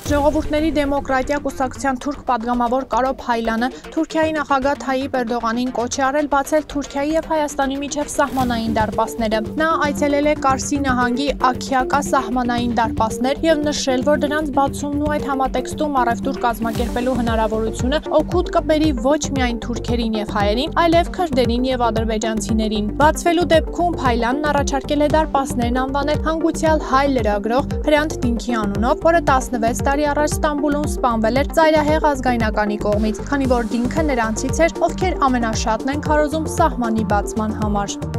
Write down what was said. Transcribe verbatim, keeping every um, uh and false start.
Ժողովուրդների դեմոկրատիա կուսակցության թուրք պատգամավոր Կարո Փայլյանը Թուրքիայի նախագահ Թայիպ Էրդողանին կոչ է արել բացել Թուրքիայի և Հայաստանի միջև սահմանային դարպասները։ Նա այցելել է Կարսի նահանգի Աքիակա սահմանային դարպասներ և նշել, որ դրանց բացումն ու այդ համատեքստում առևտուր կազմակերպելու հնարավորությունը օգուտ կբերի ոչ միայն թուրքերին և հայերին, այլև քրդերին և ադրբեջանցիներին։ Բացվելու դեպքում Փայլյանն առաջարկել է դարպասներն անվանել հանգուցյալ հայ լրագրող Հրանտ Դինքի անունով, որը տասնվեց տարի առաջ Ստամբուլում սպանվել էր ծայրահեղ ազգայնականի կողմից, քանի որ Դինքը նրանցից էր, ովքեր ամենաշատն են քարոզում սահմանի բացման համար։